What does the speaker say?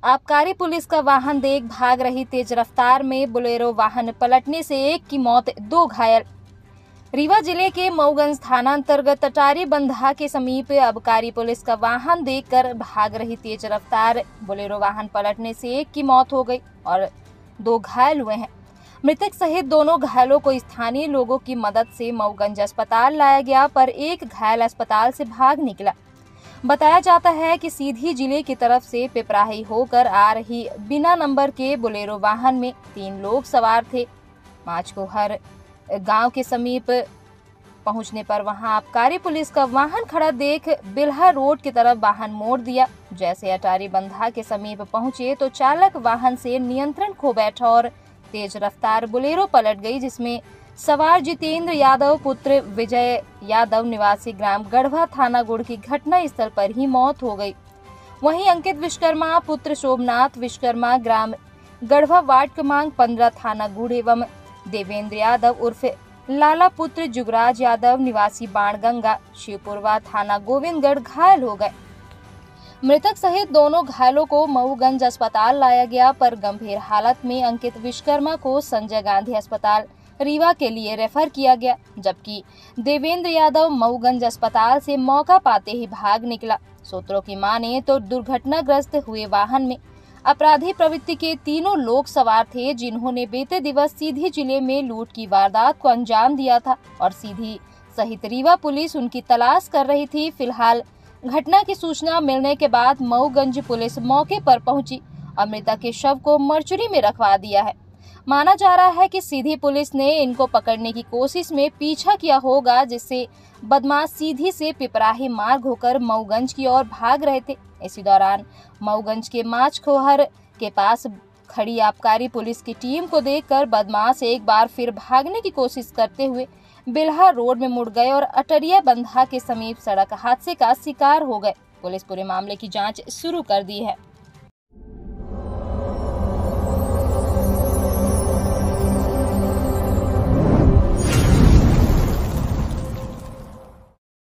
आबकारी पुलिस का वाहन देख भाग रही तेज रफ्तार में बोलेरो वाहन पलटने से एक की मौत, 2 घायल। रीवा जिले के मऊगंज थाना अंतर्गत अटारी बंधा के समीप आबकारी पुलिस का वाहन देखकर भाग रही तेज रफ्तार बोलेरो वाहन पलटने से एक की मौत हो गई और 2 घायल हुए हैं। मृतक सहित दोनों घायलों को स्थानीय लोगों की मदद से मऊगंज अस्पताल लाया गया, पर एक घायल अस्पताल से भाग निकला। बताया जाता है कि सीधी जिले की तरफ से पिपराही होकर आ रही बिना नंबर के बोलेरो वाहन में 3 लोग सवार थे। माचकोहर गांव के समीप पहुंचने पर वहां आबकारी पुलिस का वाहन खड़ा देख बिल्हा रोड की तरफ वाहन मोड़ दिया। जैसे अटारी बंधा के समीप पहुंचे तो चालक वाहन से नियंत्रण खो बैठा और तेज रफ्तार बोलेरो पलट गई, जिसमें सवार जितेंद्र यादव पुत्र विजय यादव निवासी ग्राम गढ़वा थाना गुड़ की घटना स्थल पर ही मौत हो गई। वहीं अंकित विश्वकर्मा पुत्र शोभनाथ विश्वकर्मा ग्राम गढ़वा वार्ड क्रमांक 15 थाना गुड़ एवं देवेंद्र यादव उर्फ लाला पुत्र जुगराज यादव निवासी बाणगंगा शिवपुरवा थाना गोविंदगढ़ घायल हो गए। मृतक सहित दोनों घायलों को मऊगंज अस्पताल लाया गया, पर गंभीर हालत में अंकित विश्वकर्मा को संजय गांधी अस्पताल रीवा के लिए रेफर किया गया, जबकि देवेंद्र यादव मऊगंज अस्पताल से मौका पाते ही भाग निकला। सूत्रों की माने तो दुर्घटनाग्रस्त हुए वाहन में अपराधी प्रवृत्ति के 3 लोग सवार थे, जिन्होंने बीते दिवस सीधी जिले में लूट की वारदात को अंजाम दिया था और सीधी सहित रीवा पुलिस उनकी तलाश कर रही थी। फिलहाल घटना की सूचना मिलने के बाद मऊगंज पुलिस मौके पर पहुंची और मृतक के शव को मर्चुरी में रखवा दिया है। माना जा रहा है कि सीधी पुलिस ने इनको पकड़ने की कोशिश में पीछा किया होगा, जिससे बदमाश सीधी से पिपराही मार्ग होकर मऊगंज की ओर भाग रहे थे। इसी दौरान मऊगंज के माचखोहर के पास खड़ी आबकारी पुलिस की टीम को देखकर बदमाश एक बार फिर भागने की कोशिश करते हुए बिल्हा रोड में मुड़ गए और अटरिया बंधा के समीप सड़क हादसे का शिकार हो गए। पुलिस पूरे मामले की जांच शुरू कर दी है।